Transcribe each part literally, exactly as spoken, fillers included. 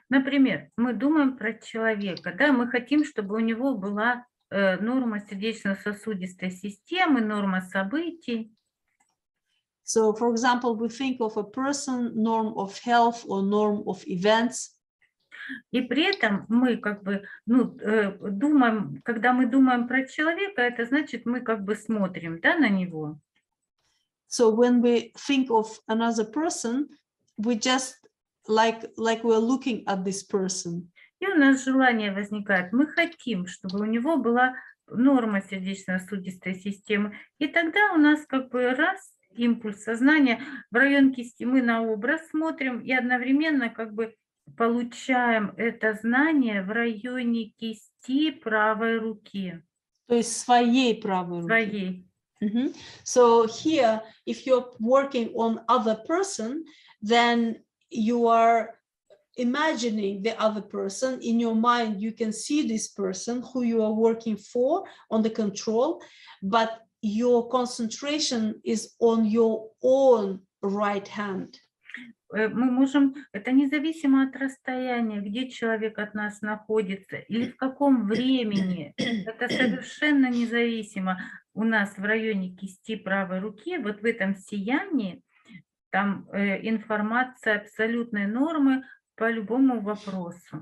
Например, мы думаем про человека, да, мы хотим, чтобы у него была э, норма сердечно-сосудистой системы, норма событий. So, for example, we think of a person, norm of health or norm of events. И при этом мы как бы, ну, э, думаем, когда мы думаем про человека, это значит, мы как бы смотрим, да, на него. So when we think of another person, we just like like we're looking at this person. И у нас желание возникает, мы хотим, чтобы у него была норма сердечно-сосудистой системы. И тогда у нас как бы раз импульс сознания в район кисти, мы на образ смотрим и одновременно как бы получаем это знание в районе кисти правой руки. То есть своей правой руки. Своей. Mm-hmm. So here, if you're working on other person, then you are imagining the other person in your mind. You can see this person who you are working for on the control, but your concentration is on your own right hand. Мы можем, это независимо от расстояния, где человек от нас находится или в каком времени, это совершенно независимо. У нас в районе кисти правой руки, вот в этом сиянии, там э, информация абсолютной нормы по любому вопросу.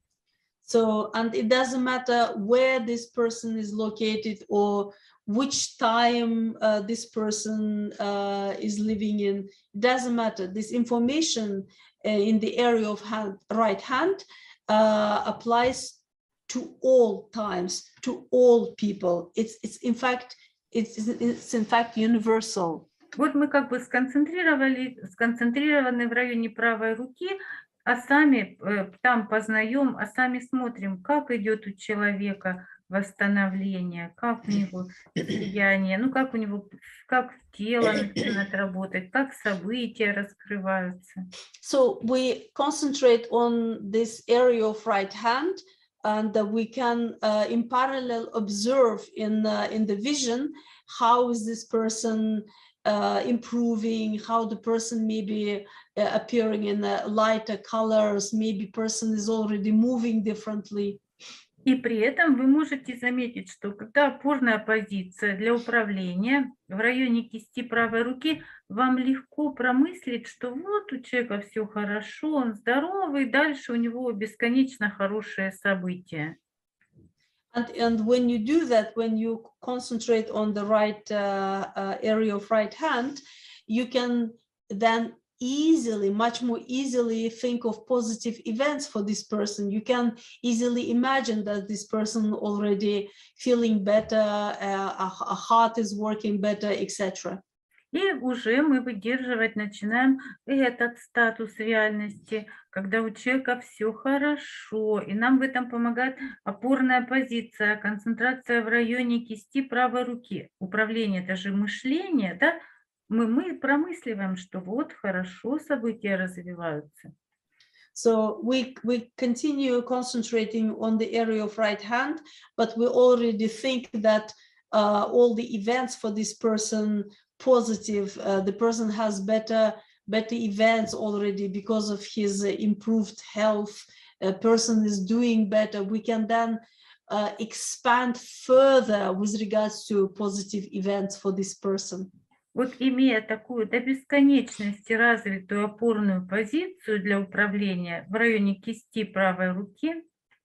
So, and it doesn't matter where this person is located or which time uh, this person uh, is living in. It doesn't matter. This information uh, in the area of hand, right hand uh, applies to all times, to all people. It's, it's in fact, it's, it's in fact universal. Вот мы как бы сконцентрировали, сконцентрированы в районе правой руки, а сами э, там познаем, а сами смотрим, как идет у человека восстановление, как у него сияние, ну как у него, как тело начинает работать, как события раскрываются. So we concentrate on this area of right hand, and uh, we can uh, in parallel observe in uh, in the vision how is this person uh, improving, how the person may be uh, appearing in uh, lighter colors, maybe person is already moving differently. И при этом вы можете заметить, что когда опорная позиция для управления в районе кисти правой руки, вам легко промыслить, что вот у человека все хорошо, он здоровый, дальше у него бесконечно хорошее событие. And, and when you do that, when you concentrate on the right uh, uh, area of right hand, you can then easily, much more easily think of positive events for this person. You can easily imagine that this person already feeling better, uh, a, a heart is working better, et cetera. И уже мы выдерживать начинаем этот статус реальности, когда у человека все хорошо, и нам в этом помогает опорная позиция, концентрация в районе кисти правой руки. Управление – это же мышление, да? Мы, мы промысливаем, что вот хорошо события развиваются. So we, we continue concentrating on the area of right hand, but we already think that uh, all the events for this person positive, uh, the person has better, better events already because of his uh, improved health, a person is doing better. We can then uh, expand further with regards to positive events for this person. Вот имея такую до бесконечности развитую опорную позицию для управления в районе кисти правой руки.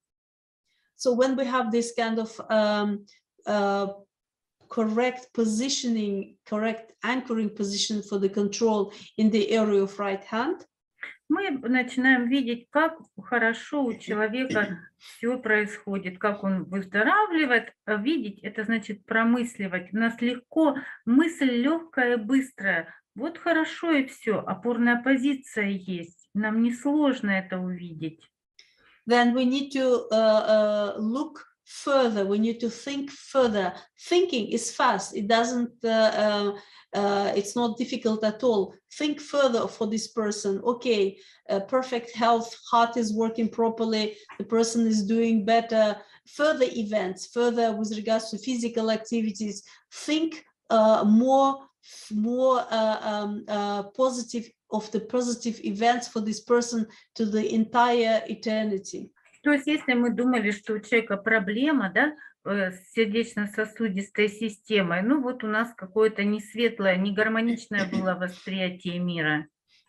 So when we have this kind of um, uh, correct positioning, correct anchoring position for the control in the area of right hand, мы начинаем видеть, как хорошо у человека все происходит, как он выздоравливает. А видеть – это значит промысливать. У нас легко, мысль легкая и быстрая. Вот хорошо и все, опорная позиция есть. Нам несложно это увидеть. Then we need to uh, uh, look further. We need to think further. Thinking is fast. It doesn't. Uh, uh, uh, it's not difficult at all. Think further for this person. Okay, uh, perfect health. Heart is working properly. The person is doing better. Further events. Further with regards to physical activities. Think uh, more, more uh, um, uh, positive of the positive events for this person to the entire eternity. То есть, если мы думали, что у человека проблема, да, э, с сердечно-сосудистой системой, ну вот у нас какое-то не светлое, не гармоничное было восприятие мира.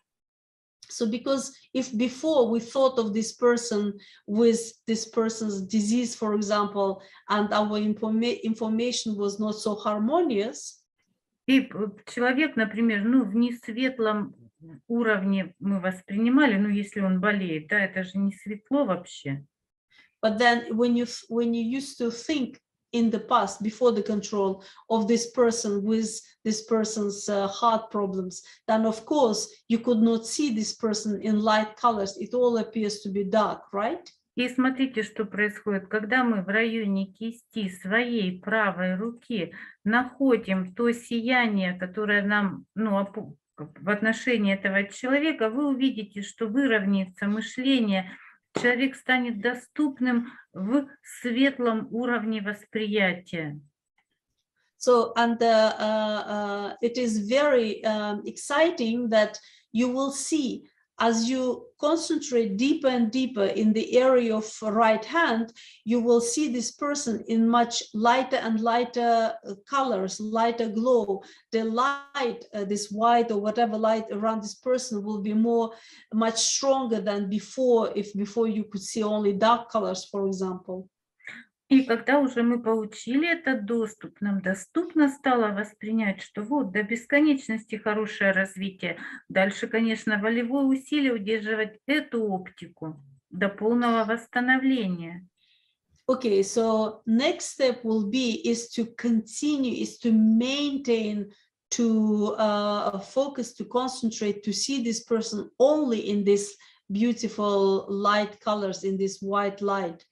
So because if before we thought of this person with this person's disease, for example, and our informa- information was not so harmonious, И п- человек, например, ну, в несветлом уровне мы воспринимали, ну, если он болеет, да, это же не светло вообще. but then when you when you used to think in the past before the control of this person with this person's uh, heart problems, then of course you could not see this person in light colors. It all appears to be dark, right? И смотрите, что происходит, когда мы в районе кисти своей правой руки находим то сияние, которое нам, ну, опу- в отношении этого человека, вы увидите, что выровняется мышление, человек станет доступным в светлом уровне восприятия. So, and uh, uh, uh, it is very um, exciting that you will see as you concentrate deeper and deeper in the area of right hand, you will see this person in much lighter and lighter uh, colors, lighter glow. The light, uh, this white or whatever light around this person will be more, much stronger than before, if before you could see only dark colors, for example. И когда уже мы получили этот доступ, нам доступно стало воспринять, что вот до бесконечности хорошее развитие. Дальше, конечно, волевое усилие удерживать эту оптику до полного восстановления. Okay, so next step will be is to continue, is to maintain, to uh, focus, to concentrate, to see this person only in this beautiful light colors, in this white light.